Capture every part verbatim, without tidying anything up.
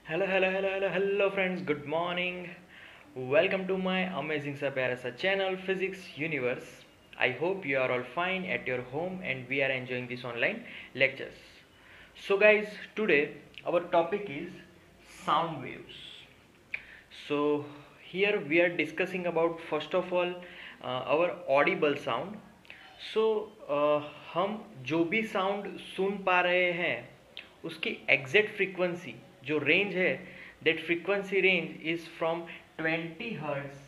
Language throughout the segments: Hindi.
Hello hello hello hello hello friends, good morning. Welcome to my amazing सा प्यारा सा channel physics universe. I hope you are all fine at your home and we are enjoying this online lectures. So guys, today our topic is sound waves. So here we are discussing about first of all uh, our audible sound. So uh, हम जो भी साउंड सुन पा रहे हैं उसकी एग्जैक्ट फ्रीक्वेंसी जो रेंज है, that frequency range is from twenty hertz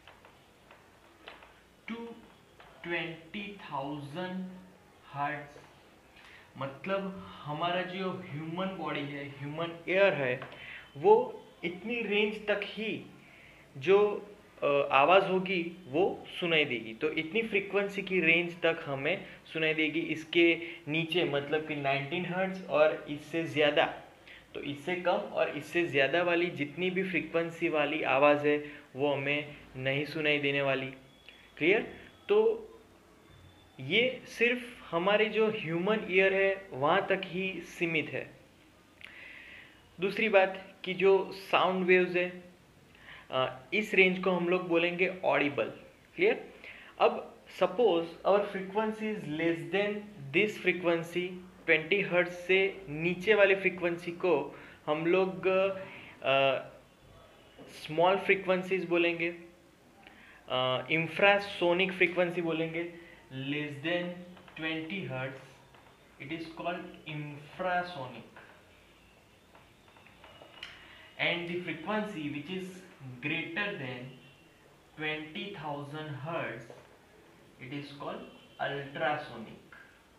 to twenty thousand hertz. मतलब हमारा जो ह्यूमन बॉडी है, ह्यूमन एयर है, वो इतनी रेंज तक ही जो आवाज़ होगी वो सुनाई देगी। तो इतनी फ्रीक्वेंसी की रेंज तक हमें सुनाई देगी। इसके नीचे मतलब कि नाइनटीन हर्ट्ज और इससे ज़्यादा, तो इससे कम और इससे ज़्यादा वाली जितनी भी फ्रीक्वेंसी वाली आवाज़ है वो हमें नहीं सुनाई देने वाली। क्लियर? तो ये सिर्फ हमारे जो ह्यूमन ईयर है वहाँ तक ही सीमित है। दूसरी बात कि जो साउंड वेव्स है, इस रेंज को हम लोग बोलेंगे ऑडिबल। क्लियर? अब suppose our frequency is less than this frequency, twenty hertz से नीचे वाली फ्रीक्वेंसी को हम लोग स्मॉल फ्रीक्वेंसीज बोलेंगे, इंफ्रासोनिक फ्रीक्वेंसी बोलेंगे। Less than twenty hertz it is called infrasonic, and the frequency which is greater than twenty thousand hertz it is called ultrasonic.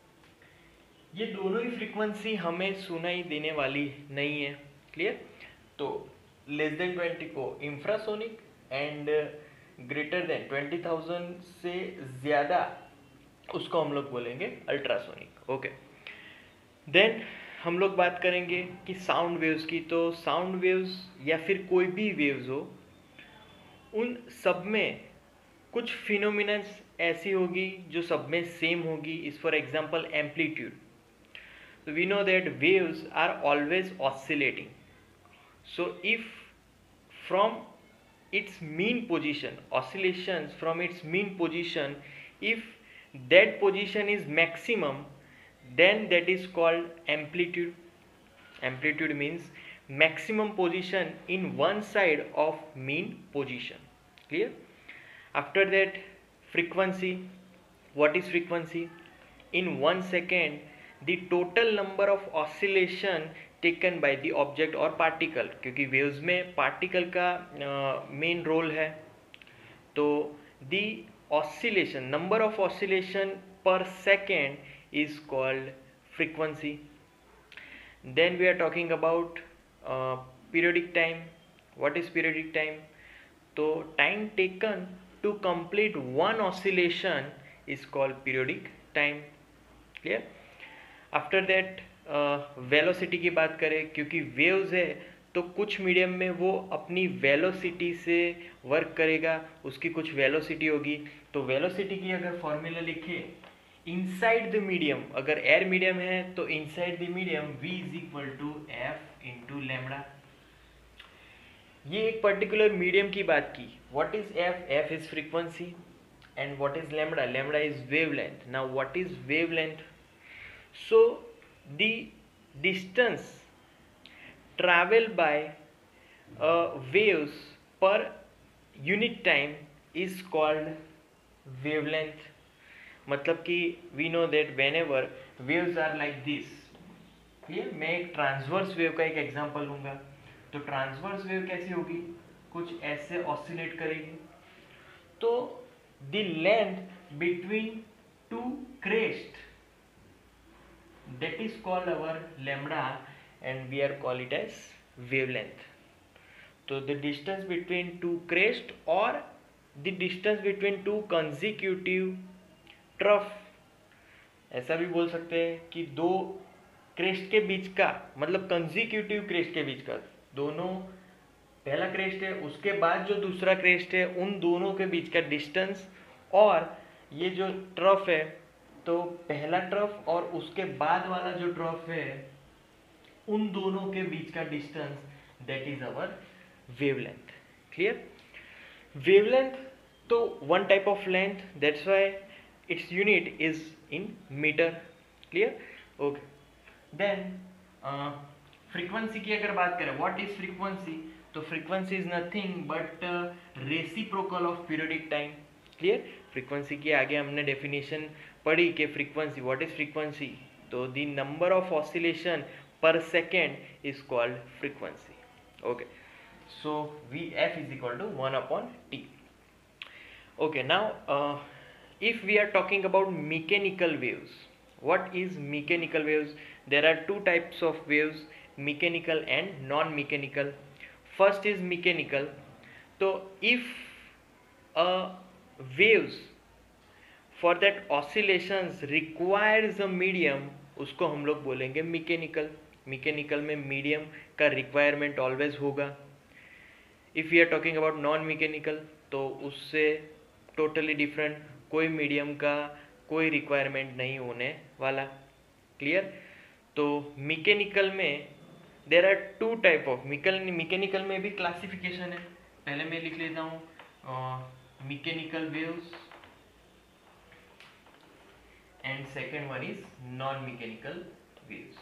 ये दोनों ही फ्रीक्वेंसी हमें सुनाई देने वाली नहीं है। क्लियर? तो लेस देन ट्वेंटी को infrasonic and greater than twenty thousand से ज़्यादा उसको हम लोग बोलेंगे अल्ट्रासोनिक। ओके, देन हम लोग बात करेंगे कि साउंड वेव्स की। तो साउंड वेव्स या फिर कोई भी वेव्स हो, उन सब में कुछ फिनोमिनस ऐसी होगी जो सब में सेम होगी। इस for example amplitude. So we know that waves are always oscillating. So if from its mean position, oscillations from its mean position, if that position is maximum, then that is called amplitude. Amplitude means maximum position in one side of mean position. Clear? After that, frequency. What is frequency? In one second the total number of oscillation taken by the object or particle, क्योंकि waves में particle का मेन uh, रोल है। तो the oscillation, number of oscillation per second is called frequency. Then we are talking about uh, periodic time. What is periodic time? तो time taken to complete one oscillation is called periodic time. Clear? After that velocity की बात करें, क्योंकि वेव्स है तो कुछ मीडियम में वो अपनी वेलोसिटी से वर्क करेगा, उसकी कुछ वेलोसिटी होगी। तो वेलोसिटी की अगर फॉर्मूला लिखे, इनसाइड द मीडियम, अगर एयर मीडियम है तो inside the medium v is equal to F into lambda. ये एक पर्टिकुलर मीडियम की बात की। What is F? F is frequency and what is lambda? Lambda is wavelength. Now what is wavelength? So the distance traveled by uh, waves per unit time is called wavelength. मतलब कि we know that whenever waves are like this, ये मैं एक ट्रांसवर्स वेव का एक एग्जांपल लूँगा। तो ट्रांसवर्स वेव कैसी होगी? कुछ ऐसे ऑसिलेट करेगी। तो the length between two crest, that is called our lambda and we are call it as wavelength. So the distance between two crest or the distance between two consecutive trough, ऐसा भी बोल सकते हैं कि दो क्रेस्ट के बीच का, मतलब कंजिक्यूटिव क्रेस्ट के बीच का, दोनों पहला क्रेस्ट है उसके बाद जो दूसरा क्रेस्ट है उन दोनों के बीच का डिस्टेंस, और ये जो ट्रफ है तो पहला ट्रफ और उसके बाद वाला जो ट्रफ है उन दोनों के बीच का distance, that is our wavelength. Clear? Wavelength तो one type of length, that's why its unit is in metre. Clear? Okay. Then frequency की अगर बात करें, व्हाट इज फ्रीक्वेंसी? तो frequency is nothing but reciprocal of periodic time. Clear? Frequency की आगे हमने डेफिनेशन पढ़ी कि फ्रीक्वेंसी, व्हाट इज फ्रीक्वेंसी? तो the number of oscillation per second is called frequency. Okay. So Vf is equal to one upon T. Okay, now uh, if we are talking about mechanical waves, what is mechanical waves? There are two types of waves, mechanical and non-mechanical. First is mechanical. So if a waves for that oscillations requires a medium, उसको हम लोग बोलेंगे mechanical. Mechanical में medium का requirement always होगा. If we are talking about non mechanical तो उससे टोटली डिफरेंट, कोई मीडियम का कोई रिक्वायरमेंट नहीं होने वाला. क्लियर? तो मैकेनिकल में there are two type of mechanical में भी क्लासिफिकेशन है. पहले मैं लिख लेता हूँ mechanical waves and second one is non mechanical waves.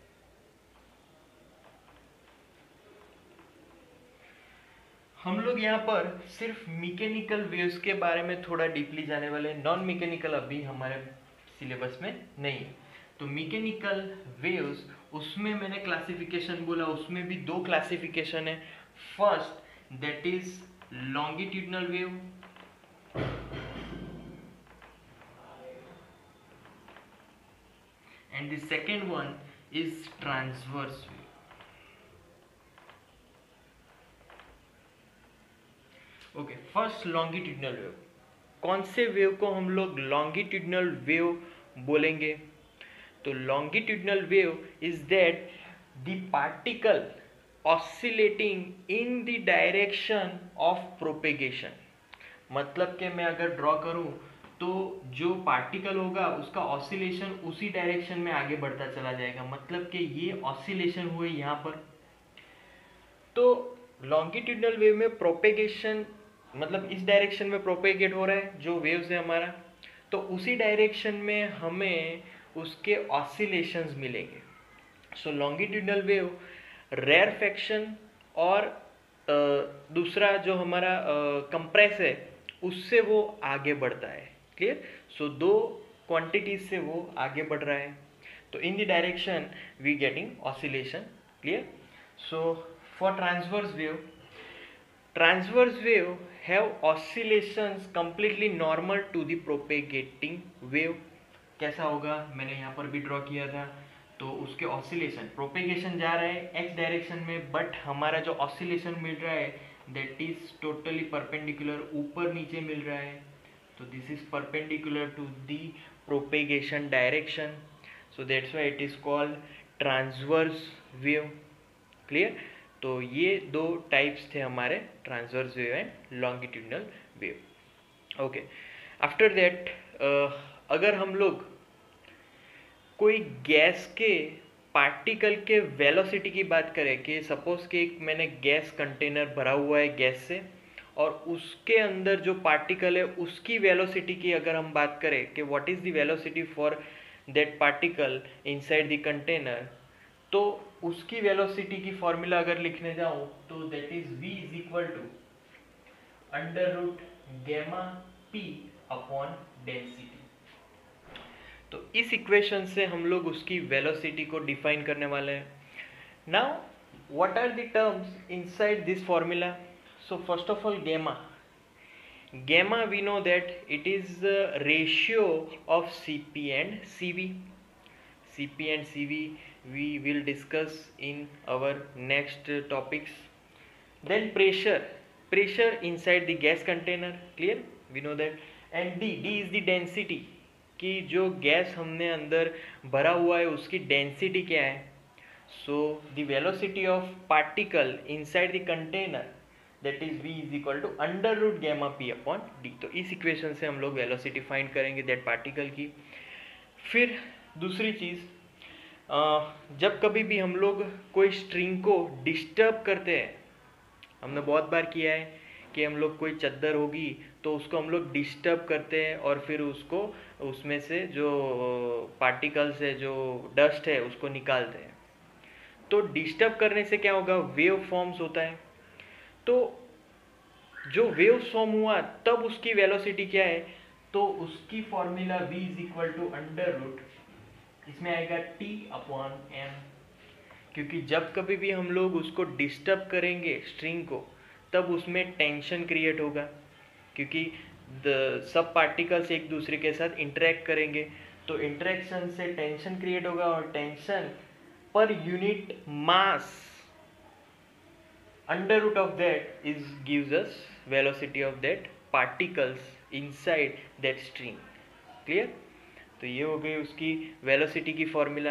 हम लोग यहाँ पर सिर्फ मैकेनिकल वेव्स के बारे में थोड़ा डीपली जाने वाले हैं. नॉन मैकेनिकल अभी हमारे सिलेबस में नहीं है. तो मैकेनिकल वेव्स, उसमें मैंने क्लासिफिकेशन बोला, उसमें भी दो क्लासिफिकेशन है. First that is longitudinal wave, and the second one is transverse wave. Okay, first longitudinal wave. कौन से वेव को हम लोग लॉन्गिट्यूडनल वेव बोलेंगे? तो longitudinal wave is that the particle oscillating in the direction of propagation. मतलब कि मैं अगर ड्रॉ करूं तो जो पार्टिकल होगा उसका ऑसिलेशन उसी डायरेक्शन में आगे बढ़ता चला जाएगा. मतलब कि ये ऑसिलेशन हुए यहाँ पर. तो लॉन्गिट्यूडनल वेव में प्रोपेगेशन मतलब इस डायरेक्शन में प्रोपेगेट हो रहा है जो वेव्स है हमारा, तो उसी डायरेक्शन में हमें उसके ऑसिलेशंस मिलेंगे. सो लॉन्गिट्यूडनल वेव रेयरफैक्शन और uh, दूसरा जो हमारा कंप्रेस uh, है उससे वो आगे बढ़ता है. क्लियर? सो दो क्वांटिटीज से वो आगे बढ़ रहा है. तो in the direction we getting oscillation. Clear? So for transverse wave, transverse wave have oscillations completely normal to the propagating wave. कैसा होगा? मैंने यहाँ पर भी ड्रॉ किया था. तो उसके ऑसिलेशन, प्रोपेगेशन जा रहा है एक्स डायरेक्शन में, बट हमारा जो ऑसिलेशन मिल रहा है दैट इज टोटली परपेंडिकुलर, ऊपर नीचे मिल रहा है. तो this is perpendicular to the propagation direction. So that's why it is called transverse wave. Clear? तो ये दो टाइप्स थे हमारे, transverse wave and longitudinal wave. Okay. After that अगर हम लोग कोई गैस के पार्टिकल के वेलोसिटी की बात करें कि सपोज कि एक मैंने गैस कंटेनर भरा हुआ है गैस से, और उसके अंदर जो पार्टिकल है उसकी वेलोसिटी की अगर हम बात करें कि what is the velocity for that particle inside the container, तो उसकी वेलोसिटी की फॉर्मूला अगर लिखने जाऊं तो that is v is equal to under root gamma p upon density. तो इस इक्वेशन से हम लोग उसकी वेलोसिटी को डिफाइन करने वाले हैं. Now what are the terms inside this formula? So first of all gamma. Gamma we know that it is ratio of cp and cv. cp and cv we will discuss in our next topics. Then pressure, pressure inside the gas container. Clear? We know that. And d, d is the density, कि जो गैस हमने अंदर भरा हुआ है उसकी डेंसिटी क्या है. so the velocity of particle inside the container that is v is equal to under root gamma p upon d. तो इस इक्वेशन से हम लोग वेलोसिटी फाइंड करेंगे दैट पार्टिकल की. फिर दूसरी चीज़, जब कभी भी हम लोग कोई स्ट्रिंग को डिस्टर्ब करते हैं, हमने बहुत बार किया है कि हम लोग कोई चद्दर होगी तो उसको हम लोग डिस्टर्ब करते हैं और फिर उसको उसमें से जो पार्टिकल्स है, जो डस्ट है, उसको निकालते हैं। तो डिस्टर्ब करने से क्या होगा, वेव फॉर्म्स होता है। तो जो वेव फॉर्म हुआ तब उसकी वेलोसिटी क्या है, तो उसकी formula v is equal to under root, इसमें आएगा t अपॉन m, क्योंकि जब कभी भी हम लोग उसको डिस्टर्ब करेंगे स्ट्रिंग को तब उसमें टेंशन क्रिएट होगा, क्योंकि द सब पार्टिकल्स एक दूसरे के साथ इंटरेक्ट करेंगे, तो इंटरेक्शन से टेंशन क्रिएट होगा और tension per unit mass under root of that is gives us velocity of that particles inside that string. Clear? तो ये हो गई उसकी वेलोसिटी की फॉर्मूला।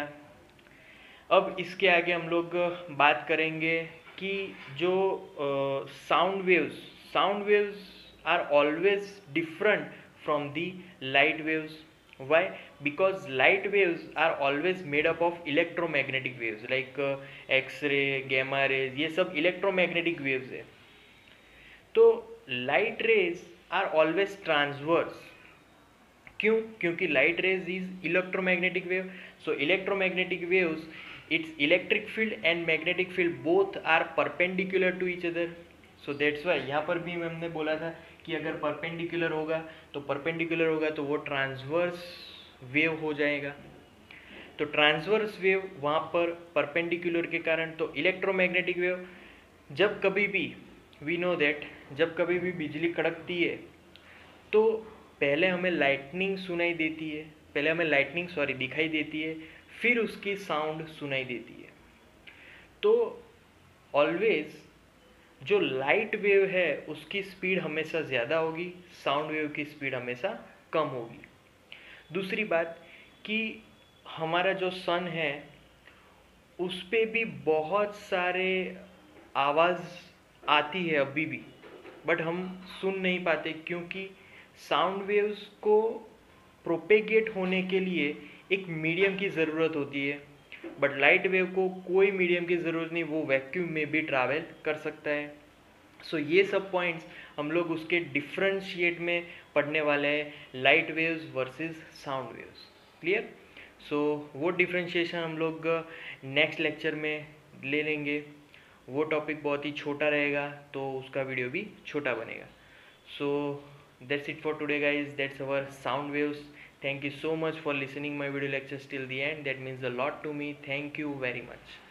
अब इसके आगे हम लोग बात करेंगे कि जो sound waves sound waves are always different from the light waves. Why? Because light waves are always made up of electromagnetic waves like uh, X-ray, gamma rays, ये सब electromagnetic waves है। तो light rays are always transverse। क्यों? क्योंकि light rays is electromagnetic wave, so electromagnetic waves, its electric field and magnetic field both are perpendicular to each other, so that's why यहाँ पर भी हमने बोला था कि अगर परपेंडिकुलर होगा तो परपेंडिकुलर होगा तो वो ट्रांसवर्स वेव हो जाएगा। तो ट्रांसवर्स वेव वहाँ पर परपेंडिकुलर के कारण, तो इलेक्ट्रोमैग्नेटिक वेव जब कभी भी वी नो दैट जब कभी भी बिजली कड़कती है तो पहले हमें लाइटनिंग सुनाई देती है, पहले हमें लाइटनिंग सॉरी दिखाई देती है, फिर उसकी साउंड सुनाई देती है। तो ऑलवेज जो लाइट वेव है उसकी स्पीड हमेशा ज़्यादा होगी, साउंड वेव की स्पीड हमेशा कम होगी। दूसरी बात कि हमारा जो सन है उस पे भी बहुत सारे आवाज़ आती है अभी भी, बट हम सुन नहीं पाते क्योंकि साउंड वेव्स को प्रोपेगेट होने के लिए एक मीडियम की ज़रूरत होती है, बट लाइट वेव को कोई मीडियम की ज़रूरत नहीं, वो वैक्यूम में भी ट्रैवल कर सकता है। सो so, ये सब पॉइंट्स हम लोग उसके डिफ्रेंशिएट में पढ़ने वाले हैं, light waves versus sound waves. Clear? So वो डिफ्रेंशिएशन हम लोग नेक्स्ट लेक्चर में ले लेंगे। वो टॉपिक बहुत ही छोटा रहेगा तो उसका वीडियो भी छोटा बनेगा। So that's it for today guys, that's our sound waves. Thank you so much for listening my video lectures till the end. That means a lot to me. Thank you very much.